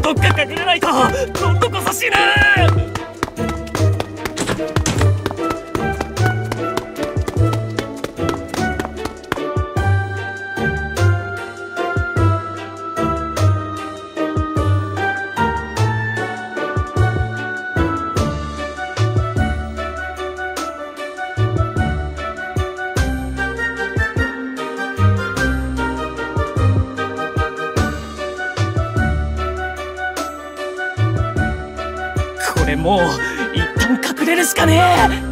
どっか隠れないと今度こそ死ぬ。もう一旦隠れるしかねえ。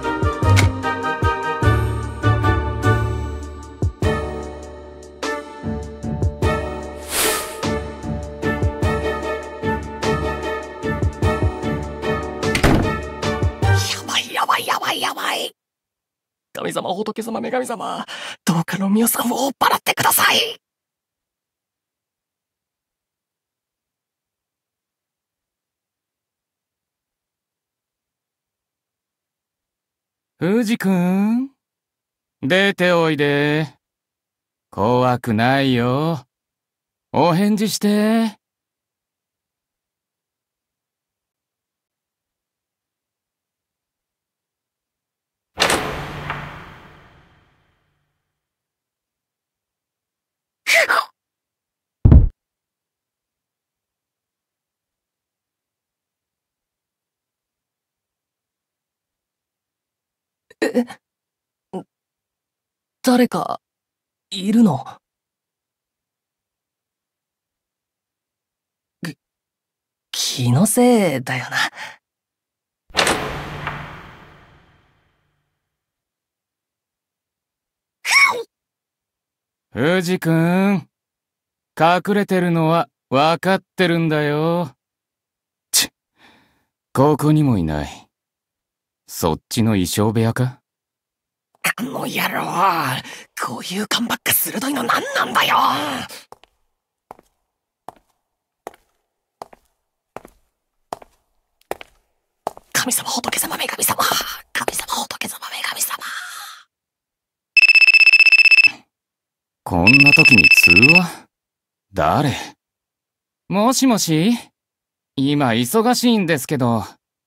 やばい。神様、仏様、女神様、どうかロミオさんを追っ払ってください。 藤くん、出ておいで。怖くないよ。お返事して。 誰かいるの？気のせいだよな。 藤くん、隠れてるのはわかってるんだよ。ここにもいない。そっちの衣装部屋か？ あの野郎、こういう勘ばっか鋭いの何なんだよ。神様、仏様、女神様、神様、仏様、女神様。 こんな時に通話？誰？もしもし？今忙しいんですけど。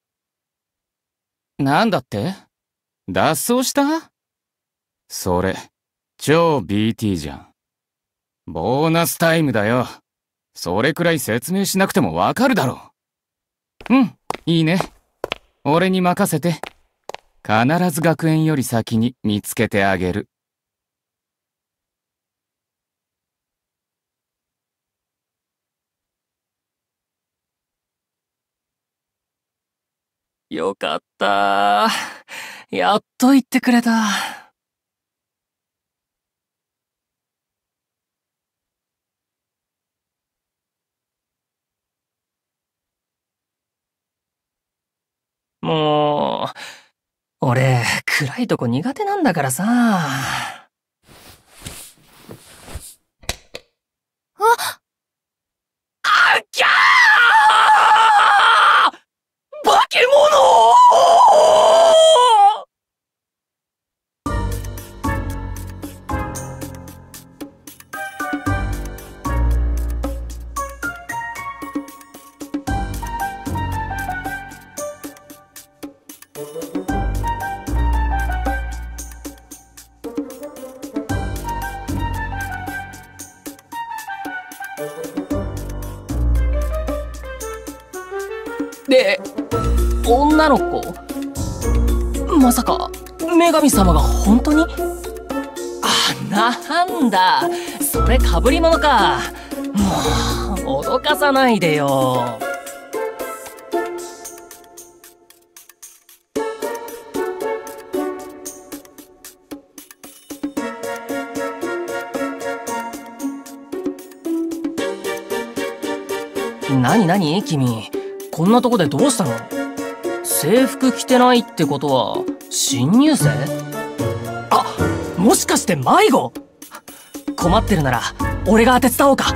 なんだって？脱走した？それ、超 BT じゃん。ボーナスタイムだよ。それくらい説明しなくてもわかるだろう。うん、いいね。俺に任せて。必ず学園より先に見つけてあげる。 よかった。やっと言ってくれた。もう、俺、暗いとこ苦手なんだからさ。あきゃー！化け物！で、女の子？まさか、女神様が本当に？なんだ、それ被り物か。もう、脅かさないでよ。なに君、こんなとこでどうしたの？制服着てないってことは新入生？あ、もしかして迷子？困ってるなら俺が手伝おうか。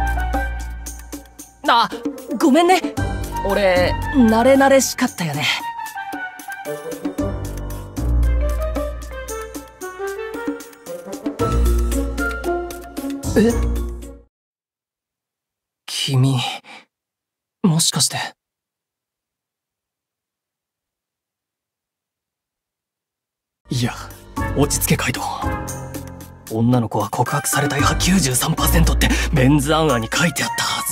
あ、ごめんね。俺慣れしかったよね。 え？君、もしかして。いや、落ち着けカイト。女の子は告白されたい派 93% ってメンズアンアに書いてあったは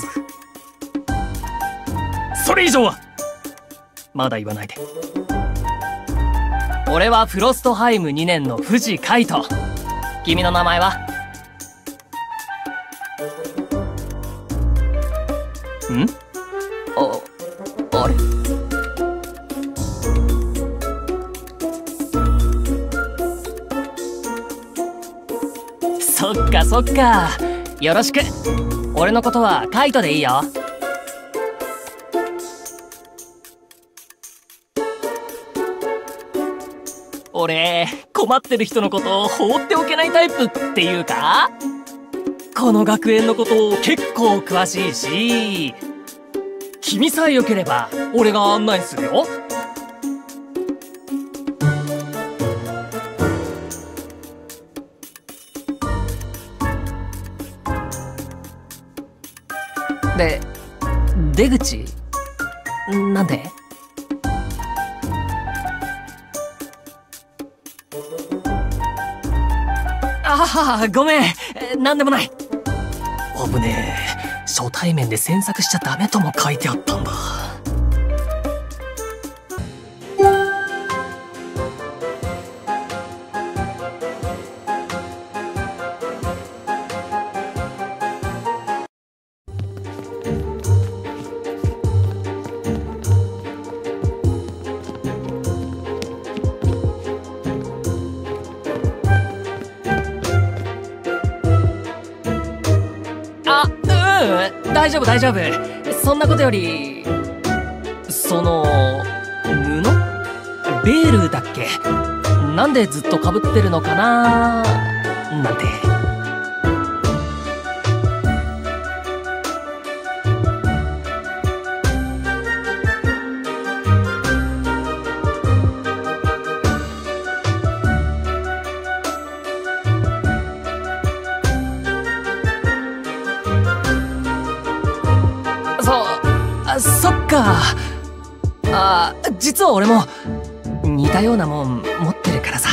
ず。それ以上はまだ言わないで。俺はフロストハイム2年の藤カイト。君の名前は？ん？あれ？そっかそっか。よろしく。俺のことはカイトでいいよ。俺、困ってる人のことを放っておけないタイプっていうか、この学園のことを結構詳しいし、君さえ良ければ俺が案内するよ。で、出口？なんで？ああ、ごめん。なんでもない。危ねえ。初対面で詮索しちゃダメとも書いてあったんだ。大丈夫大丈夫。そんなことより、その布？ベールだっけ？なんでずっとかぶってるのかななんて。そっか。実は俺も似たようなもん持ってるからさ。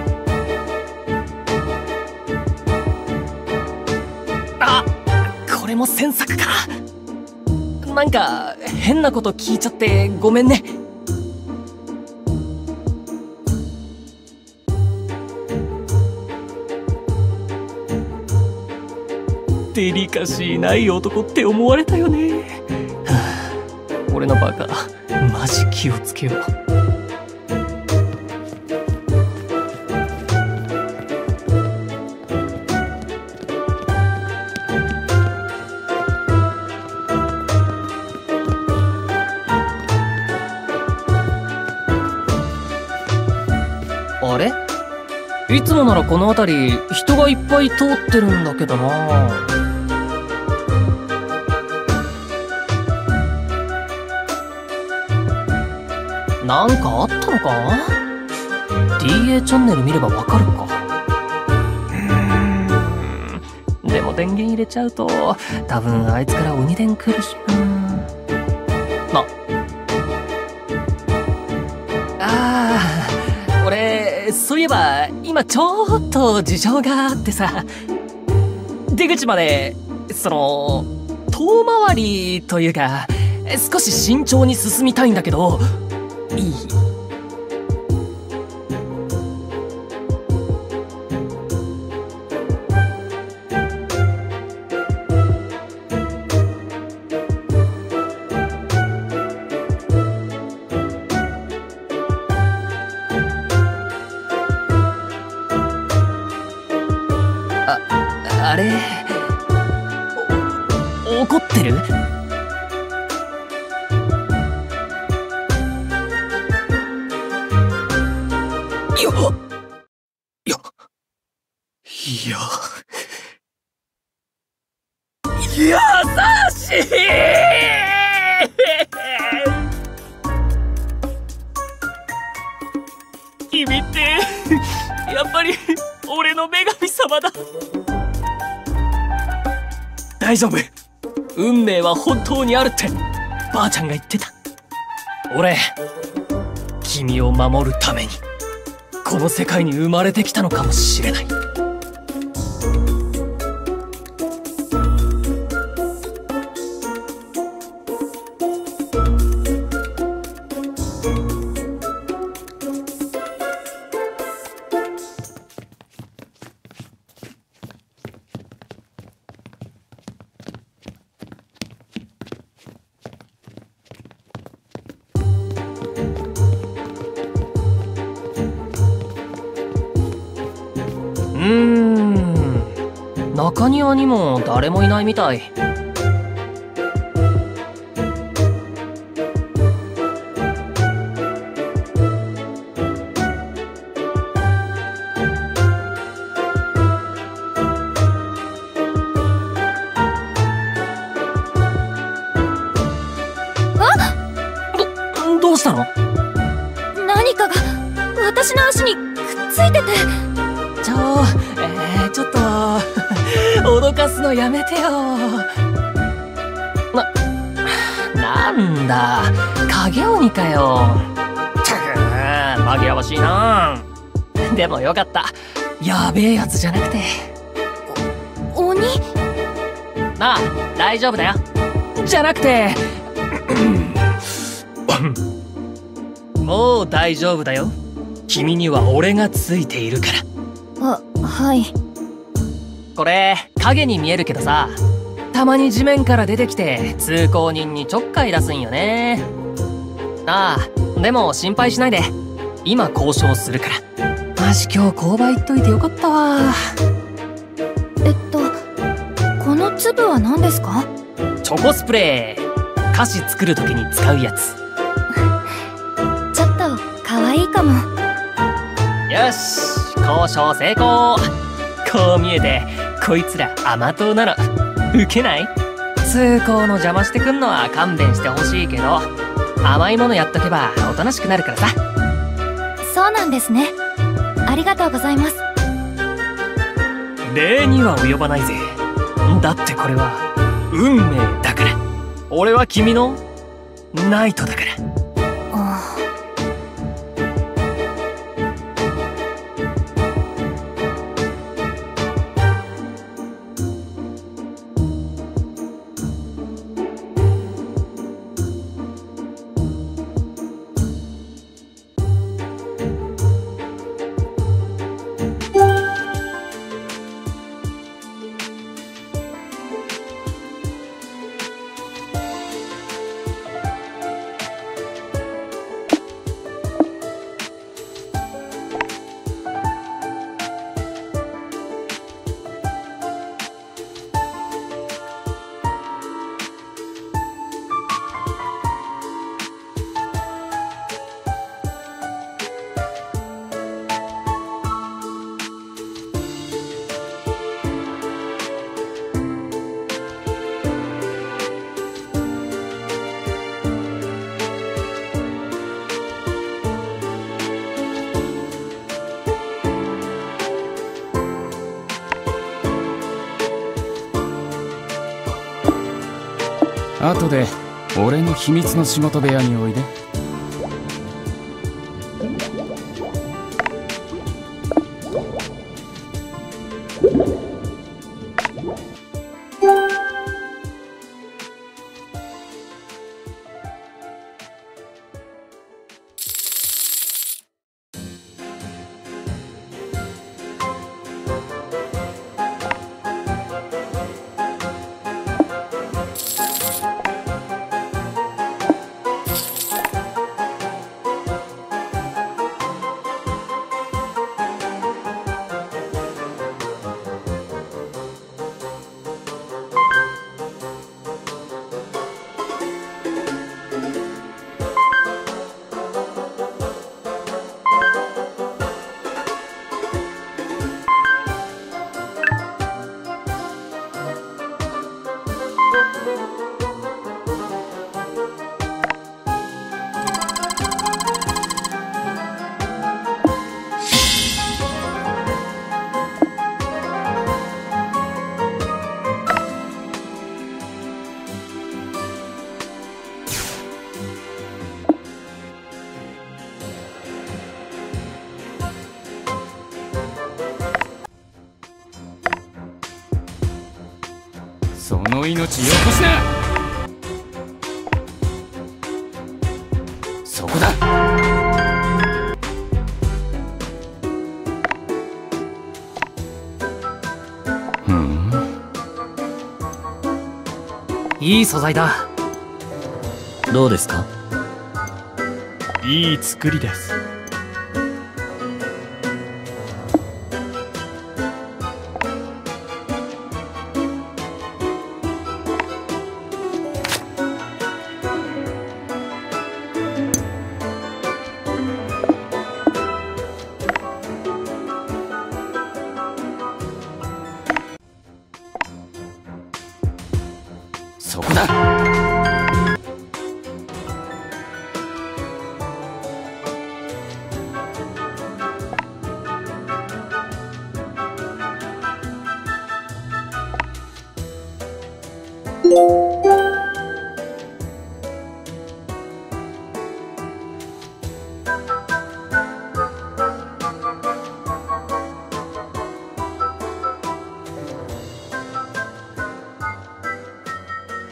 これも詮索か。なんか変なこと聞いちゃってごめんね。デリカシーない男って思われたよね。俺のバカ、マジ気をつけよう。あれ？いつもならこの辺り人がいっぱい通ってるんだけどな。なんかあったのか？ DA チャンネル見ればわかるか。でも電源入れちゃうと多分あいつから鬼電来るしな。俺そういえば今ちょっと事情があってさ、出口まで遠回りというか少し慎重に進みたいんだけどいい？あれ？怒ってる？優しい君ってやっぱり俺の女神様だ。 大丈夫。運命は本当にあるってばあちゃんが言ってた。俺、君を守るためにこの世界に生まれてきたのかもしれない。中庭にも誰もいないみたい。どうしたの？ 何かが私の足にくっついてて。 ちょっと脅かすのやめてよ。なんだ、影鬼かよ。紛らわしいな。でもよかった、やべえやつじゃなくて。 鬼？ なあ、大丈夫だよ。じゃなくてもう大丈夫だよ。君には俺がついているから。 はい。 これ影に見えるけどさ、たまに地面から出てきて通行人にちょっかい出すんよね。ああ、でも心配しないで、今交渉するから。マジ今日購買行っといてよかったわ。 この粒は何ですか？ チョコスプレー。菓子作る時に使うやつ。 ちょっと可愛いかも。 よし、交渉成功。こう見えてこいつら甘党なの。ウケない？通行の邪魔してくんのは勘弁してほしいけど、甘いものやっとけばおとなしくなるからさ。 そうなんですね。ありがとうございます。 礼には及ばないぜ。だってこれは運命だから。俺は君のナイトだから。 後で俺の秘密の仕事部屋においで。 その命よこしな。そこだ。 いい素材だ。どうですか？ いい作りです。 そこだ。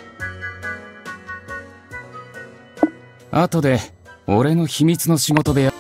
後で俺の秘密の仕事部屋